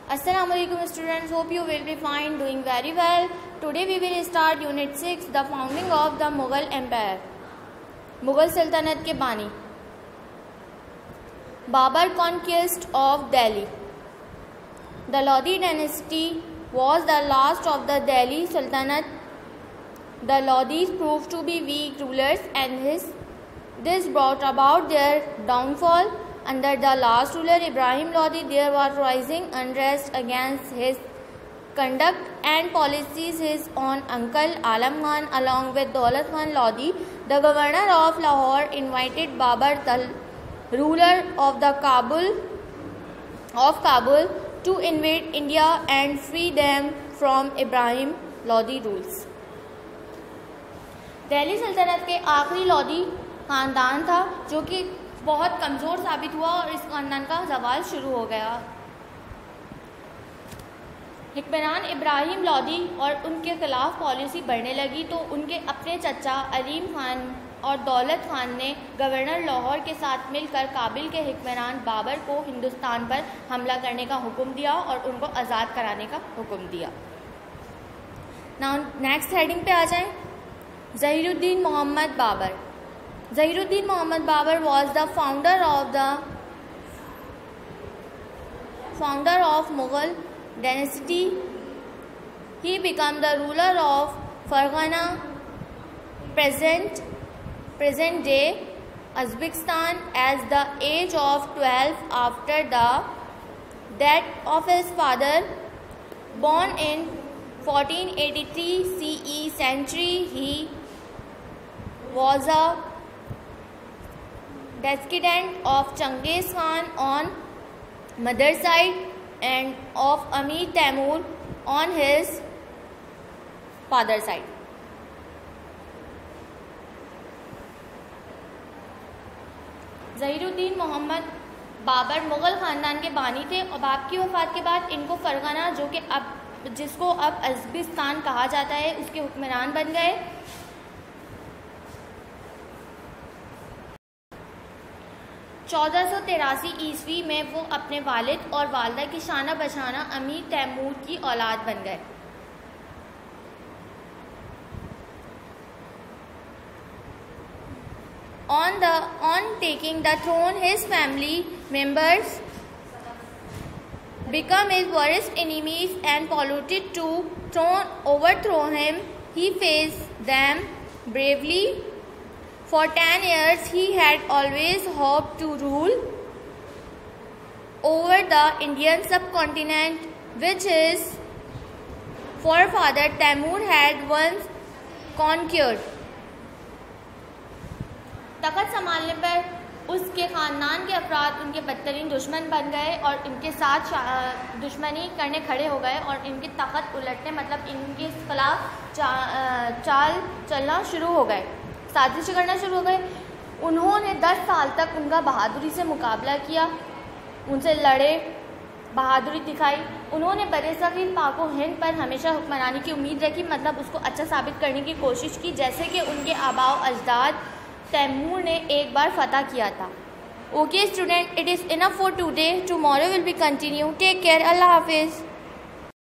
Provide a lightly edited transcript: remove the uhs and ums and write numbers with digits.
Assalamualaikum students, hope you will be fine, doing very well. Today we will start unit 6, the founding of the Mughal Empire. Mughal सल्तनत के बानी. Babur conquest of Delhi. The Lodi dynasty was the last of the Delhi Sultanate. The Lodis proved to be weak rulers and this brought about their downfall. Under the last ruler Ibrahim Lodi, there was rising unrest against his conduct and policies. His own uncle Alam Khan, along with Daulat Khan Lodi, the governor of Lahore, invited Babur, the ruler of Kabul, to invade India and free them from Ibrahim Lodi rules. Delhi सल्तनत के आखिरी लौदी ख़ानदान था जो कि बहुत कमज़ोर साबित हुआ और इस ख़ानदान का ज़वाल शुरू हो गया. हुक्मरान इब्राहिम लोदी और उनके ख़िलाफ़ पॉलिसी बढ़ने लगी तो उनके अपने चचा अलीम खान और दौलत खान ने गवर्नर लाहौर के साथ मिलकर काबिल के हुक्मरान बाबर को हिंदुस्तान पर हमला करने का हुक्म दिया और उनको आज़ाद कराने का हुक्म दिया. नाउ नेक्स्ट हेडिंग पे आ जाएं. Zahiruddin Mohammad Babar. Zahiruddin Muhammad Babur was the founder of Mughal dynasty. He became the ruler of Farghana, present day Uzbekistan, at the age of 12 after the death of his father. Born in 1483 CE century, he was a descendant of Genghis Khan on mother's side and of Amir Taimur on his father's side. Zahiruddin Mohammad Babar Mughal ख़ानदान के बानी थे और बाप की वफ़ात के बाद इनको फ़रगाना जिसको अब उज़्बेकिस्तान कहा जाता है उसके हुक्मरान बन गए. 1483 ईस्वी में वो अपने वालिद और वालदा की शाना बशाना अमीर तैमूर की औलाद बन गए. On taking the throne, his family members became his worst enemies and plotted to overthrow him. He faced them bravely. For 10 years, he had always hoped to rule over the Indian subcontinent, which his forefather Taimur had once conquered. तख़्त संभालने पर उसके ख़ानदान के अफराद उनके बदतरीन दुश्मन बन गए और इनके साथ दुश्मनी करने खड़े हो गए और इनके तख़्त उलटने मतलब इनके खिलाफ चाल चलना शुरू हो गए, साजिश करना शुरू हो गए. उन्होंने 10 साल तक उनका बहादुरी से मुकाबला किया, उनसे लड़े, बहादुरी दिखाई. उन्होंने बरे-सग़ीर पाक व हिंद पर हमेशा हुक्मरानी की उम्मीद रखी, मतलब उसको अच्छा साबित करने की कोशिश की जैसे कि उनके आबाओ अजदाद तैमूर ने एक बार फतह किया था. Okay student, it is enough for today. Tomorrow will be continue. Take care. अल्लाह हाफिज़.